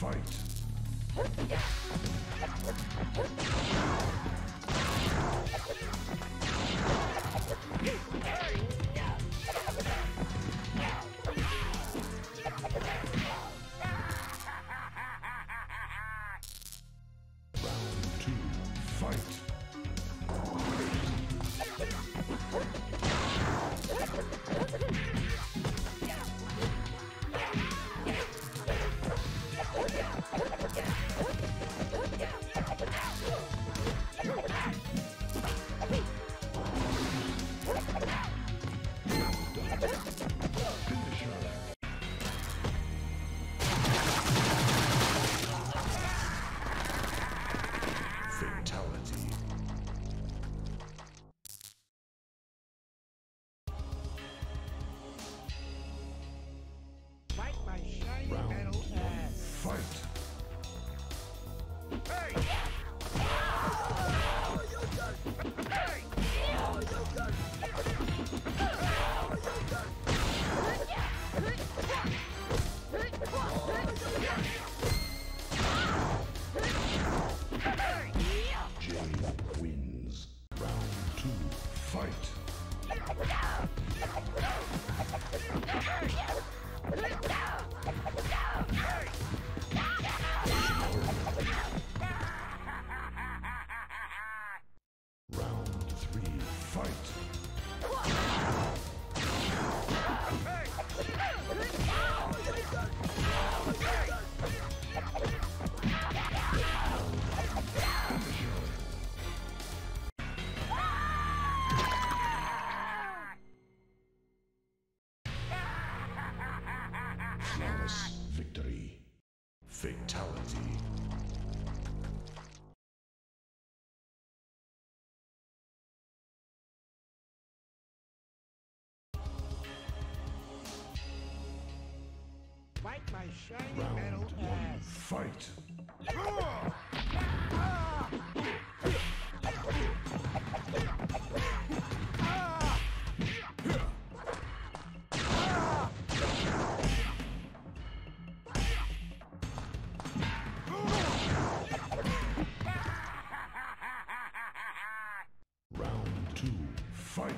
Victory. Fatality. Fight my shiny metal ass. Fight. Round 2. Fight.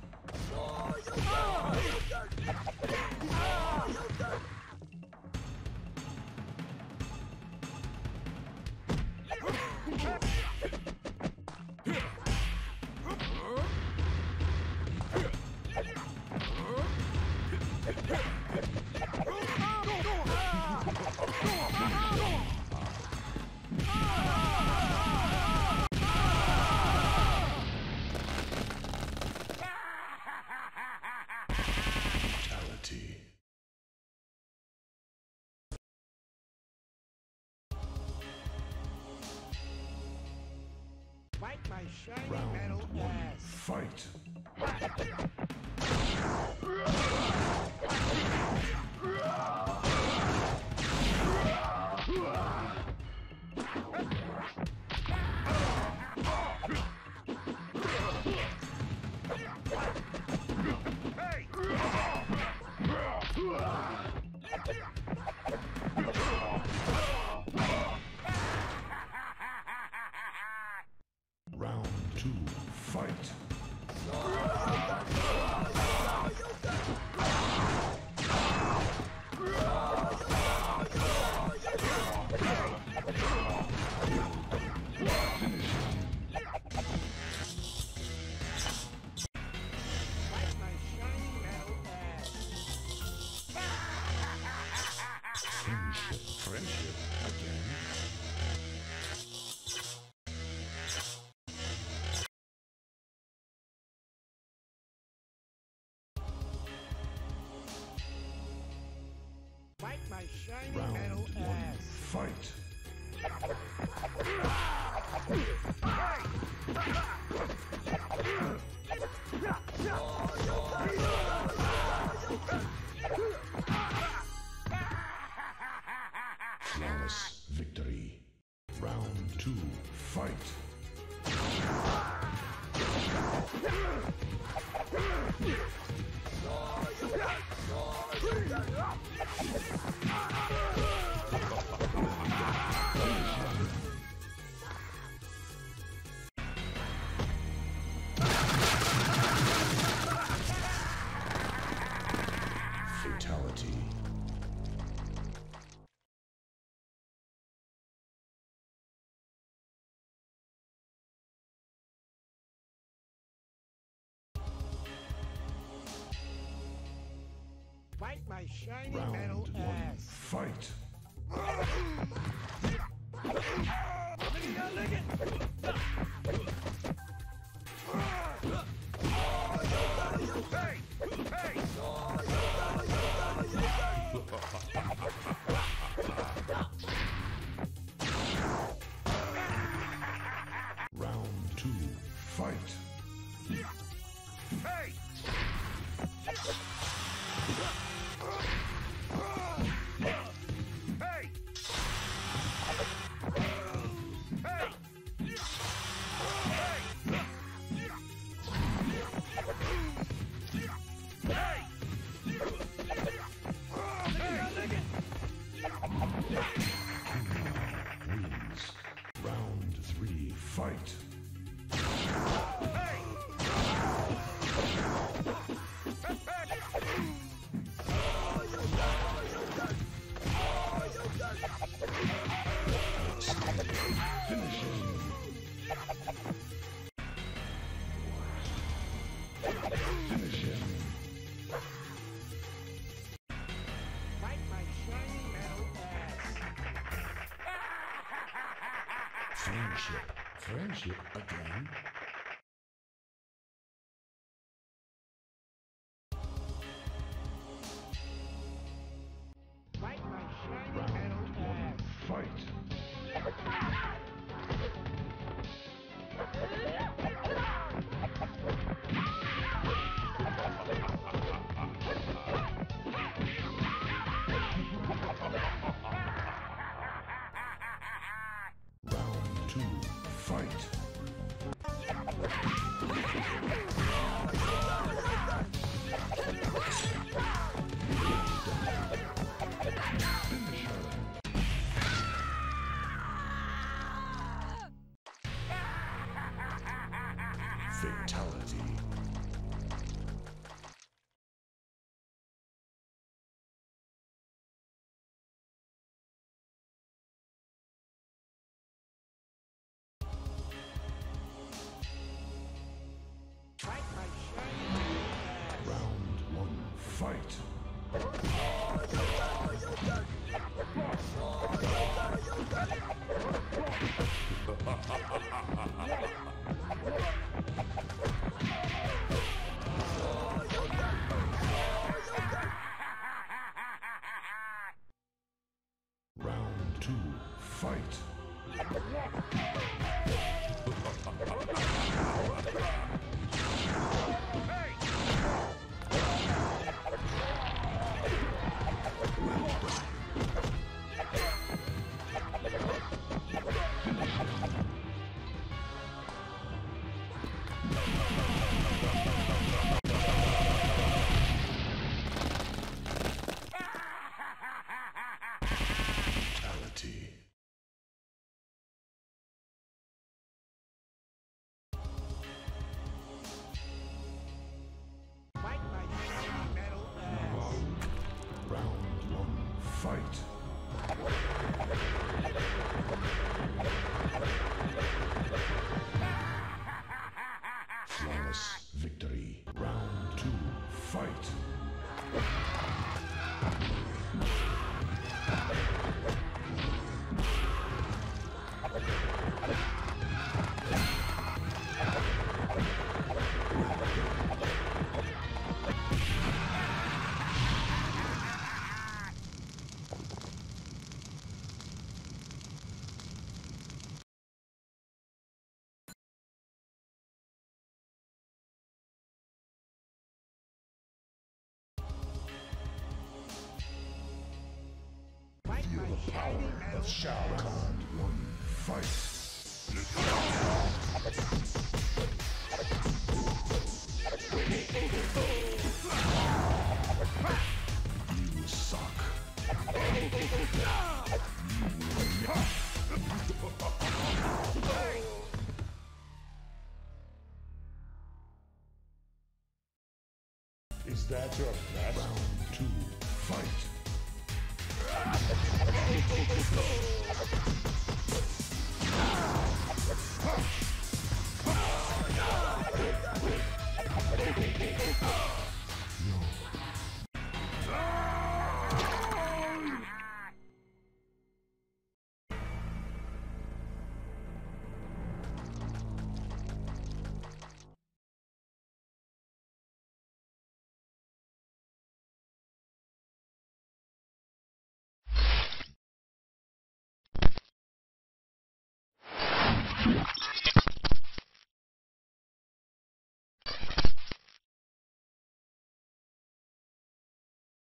Fight my shiny Round metal 1. ass. Fight. Round 2. Fight. Fight my shiny metal ass. Friendship again. Fight my shiny Round metal 1. ass. Fight. Flawless victory. Round 2. Fight. Fight my shiny Round metal one. ass. Fight. Round two. Fight. Hey! Wins. Round three. Fight. Finish him. Finish him. Fight my shiny metal ass. Friendship. Friendship again. Fight my shiny Round metal one. ass. Fight. Round two. Fight. Finish her. Fatality. Fight my shiny metal ass. Round one. Fight. Round two. Fight. Fatality. Fight my shiny metal ass. Round one. Fight. Flawless victory. Round two. Fight. Fight my shiny metal ass. Round one. Fight. You suck. Is that your best?